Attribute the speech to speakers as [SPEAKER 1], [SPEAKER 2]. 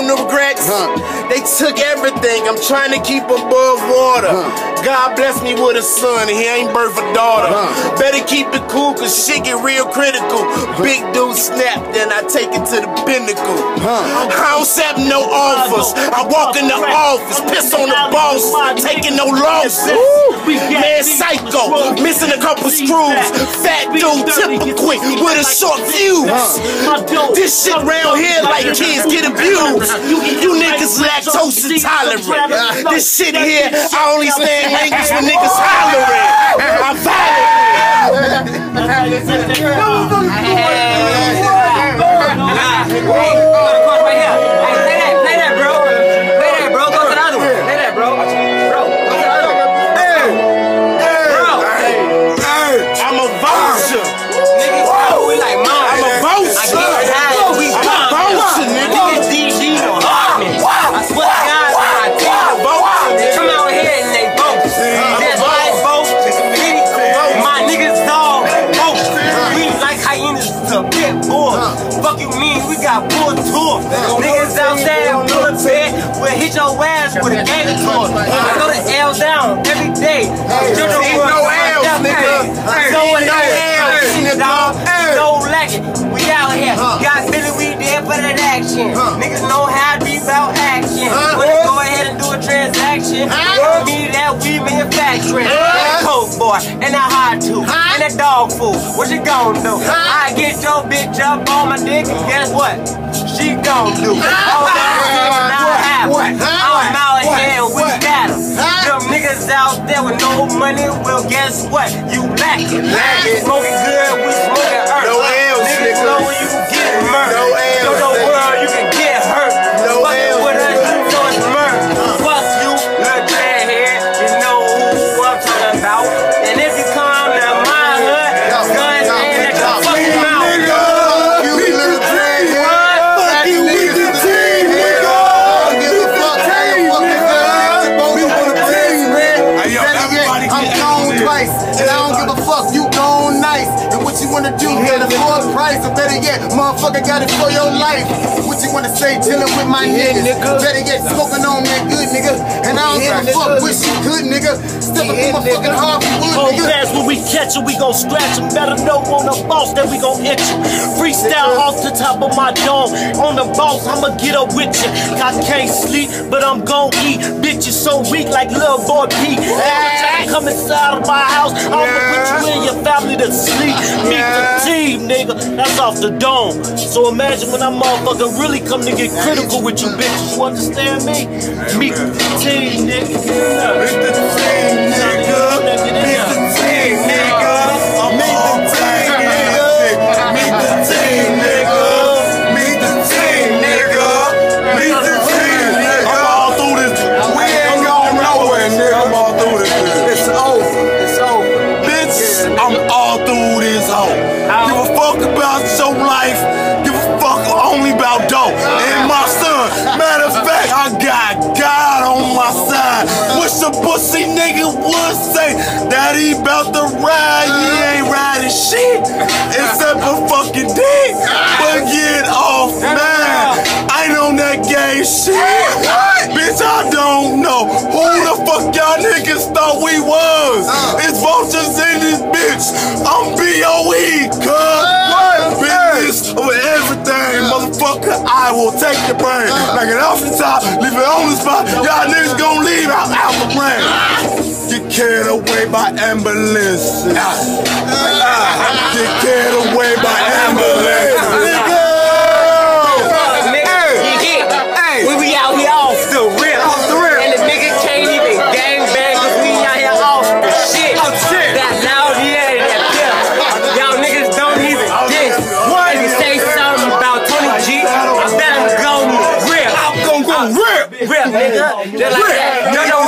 [SPEAKER 1] no regrets. They took everything. I'm trying to keep above water. God bless me with a son, and he ain't birth a daughter. Better keep it cool, cause shit get real critical. Big dude snap, then I take it to the pinnacle. I don't accept no offers. I walk in the office, piss on the boss, taking no losses. Man, psycho, missing a couple screws. Fat dude, tipper quick with a short fuse. This shit around here like kids get abused. You niggas lactose intolerant. This shit here, I only stand language when niggas hollering. I'm
[SPEAKER 2] fuck you mean, we got full tour. Niggas out there on the bed, we'll hit your ass with a gang tour. I go to L down every day.
[SPEAKER 1] Ain't no L's, nigga.
[SPEAKER 2] No L's, dog. No lacking. We out here. Got Billy, we there for that action. Niggas know how to be about action. When they go ahead and do a transaction, me that we manufacturing. Coke boy, and that hot too, and that dog food. What you gon' do? I get your bitch up on my dick, and guess what? She gon' do. All that now happen. I'm out here and we got them. Them niggas out there with no money, well guess what? You lacking. Smoking good, we smoking earth.
[SPEAKER 1] No L's,
[SPEAKER 2] niggas know when you can get murdered.
[SPEAKER 1] No L's.
[SPEAKER 2] Show the world you can get hurt.
[SPEAKER 1] No L's.
[SPEAKER 2] With us, you know it's murder. Fuck you, little dreadhead. You know who I'm talking about. And if you come to my hood, guns ain't at your fucking mouth.
[SPEAKER 3] Do get a full price, or better yet, motherfucker got it for your life. What you wanna say, chillin' with my niggas? Better yet, smoking on that good nigga. And I don't give a fuck, wish you could, nigga. Steppin' through my fucking Hollywood, nigga.
[SPEAKER 4] Fast when we catch him, we gon' scratch him. Better know on the boss that we gon' hit you. Freestyle off the top of my dome. On the boss, I'ma get up with you. I can't sleep, but I'm gon' eat. Bitches so weak like little boy Pete. Every time you come inside of my house, I'ma put you and your family to sleep. Meet the team, nigga, that's off the dome. So imagine when that motherfucker really come to get critical with you bitches. You understand me? Meet the team, nigga. Meet the team, nigga. Meet the team, nigga. Meet the team, nigga. Meet the team, nigga. Meet the team, nigga. Meet the team, nigga. I'm all through this. We ain't going nowhere, nigga. I'm all through this. It's over. It's over. Bitch, I'm all through this hoe. Give a fuck about your life. Give a fuck only about dope. And my son, matter of fact, I got God on my side. Wish a pussy nigga would say that he bout to ride. He ain't riding shit except a fucking dick. But get off, man. I ain't on that gay shit. Bitch, I don't know who the fuck y'all niggas thought we was. It's vultures in this bitch. I'm B.O.E. Business over everything, motherfucker. I will take your brain, knock it off the top, leave it on the spot. Y'all niggas gon' leave out the brain. Get carried away by ambulance. Get carried away by ambulance.
[SPEAKER 2] We out here off the rip. And the nigga can't even gang bang cause we out here off the shit. That loud, yeah, that pimp. Y'all niggas don't even diss. If you say something about Tony G, I better go rip. I'm gon' go rip. Rip, nigga. Just like that.